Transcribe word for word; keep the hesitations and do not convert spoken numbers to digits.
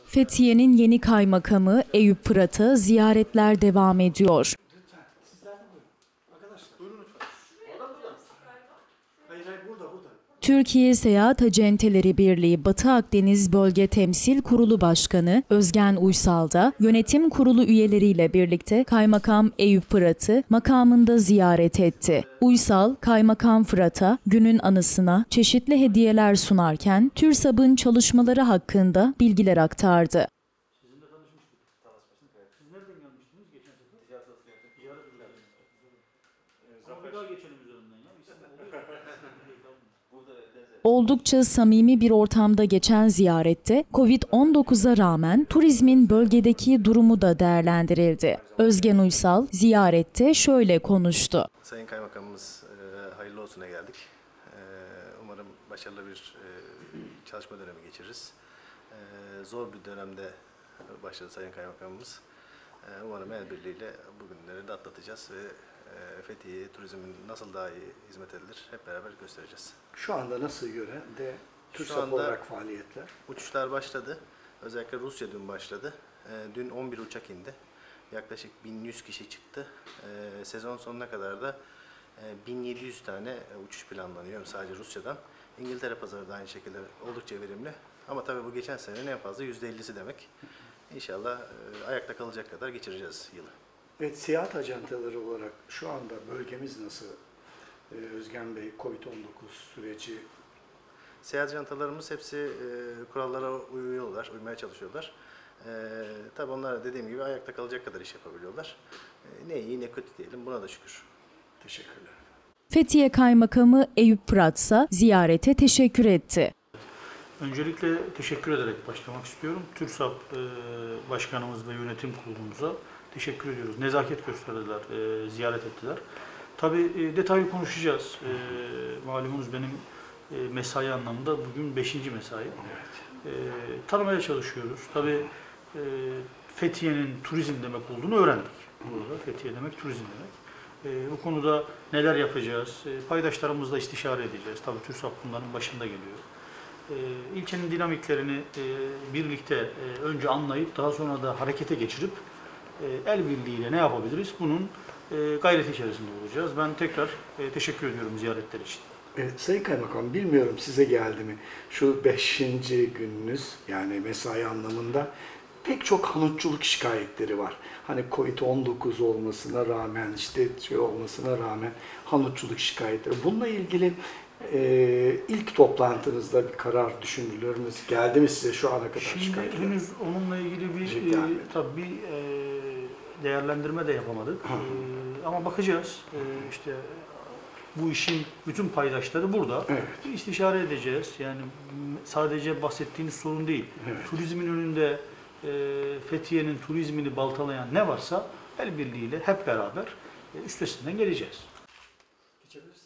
Fethiye'nin yeni kaymakamı Eyüp Fırat'a ziyaretler devam ediyor. Türkiye Seyahat Acenteleri Birliği Batı Akdeniz Bölge Temsil Kurulu Başkanı Özgen Uysal da yönetim kurulu üyeleriyle birlikte Kaymakam Eyüp Fırat'ı makamında ziyaret etti. Uysal, Kaymakam Fırat'a günün anısına çeşitli hediyeler sunarken TÜRSAB'ın çalışmaları hakkında bilgiler aktardı. Oldukça samimi bir ortamda geçen ziyarette kovid on dokuza rağmen turizmin bölgedeki durumu da değerlendirildi. Özgen Uysal ziyarette şöyle konuştu. Sayın Kaymakamımız hayırlı olsuna geldik. Umarım başarılı bir çalışma dönemi geçiririz. Zor bir dönemde başladı Sayın Kaymakamımız. Umarım el birliğiyle bugünleri de atlatacağız ve Fethiye'ye turizmin nasıl daha iyi hizmet edilir hep beraber göstereceğiz. Şu anda nasıl yörede TÜRSAB olarak faaliyetler? Uçuşlar başladı. Özellikle Rusya dün başladı. Dün on bir uçak indi. Yaklaşık bin yüz kişi çıktı. Sezon sonuna kadar da bin yedi yüz tane uçuş planlanıyor sadece Rusya'dan. İngiltere pazarı da aynı şekilde oldukça verimli. Ama tabii bu geçen senenin en fazla yüzde ellisi demek. İnşallah ayakta kalacak kadar geçireceğiz yılı. Evet, seyahat ajantaları olarak şu anda bölgemiz nasıl? Ee, Özgen Bey, kovid on dokuz süreci. Seyahat ajantalarımız hepsi e, kurallara uyuyorlar, uymaya çalışıyorlar. E, tabii onlar dediğim gibi ayakta kalacak kadar iş yapabiliyorlar. E, ne iyi ne kötü diyelim, buna da şükür. Teşekkürler. Fethiye Kaymakamı Eyüp Fırat ise ziyarete teşekkür etti. Öncelikle teşekkür ederek başlamak istiyorum. TÜRSAB e, Başkanımız ve Yönetim Kurulumuza teşekkür ediyoruz. Nezaket gösterdiler, e, ziyaret ettiler. Tabii e, detaylı konuşacağız. E, malumunuz benim e, mesai anlamında bugün beşinci mesai. Evet. E, tanımaya çalışıyoruz. Tabii e, Fethiye'nin turizm demek olduğunu öğrendik. Burada Fethiye demek turizm demek. E, bu konuda neler yapacağız? E, paydaşlarımızla istişare edeceğiz. Tabii TÜRSAB bunların başında geliyor. E, ilçenin dinamiklerini e, birlikte e, önce anlayıp daha sonra da harekete geçirip e, el birliğiyle ne yapabiliriz? Bunun e, gayreti içerisinde olacağız. Ben tekrar e, teşekkür ediyorum ziyaretler için. Evet, Sayın Kaymakam, bilmiyorum size geldi mi? Şu beşinci gününüz, yani mesai anlamında pek çok hanutçuluk şikayetleri var. Hani kovid on dokuz olmasına rağmen, işte şey olmasına rağmen hanutçuluk şikayetleri. Bununla ilgili e, ilk toplantınızda bir karar düşünülür mü? Geldi mi size şu ana kadar Şimdi şikayetler? henüz onunla ilgili bir, Şey e, tabii bir e, değerlendirme de yapamadık. E, ama bakacağız. E, işte bu işin bütün paydaşları burada. Evet. Bir istişare edeceğiz. Yani sadece bahsettiğiniz sorun değil. Evet. Turizmin önünde e, Fethiye'nin turizmini baltalayan ne varsa el birliğiyle hep beraber e, üstesinden geleceğiz. Geçebiliriz.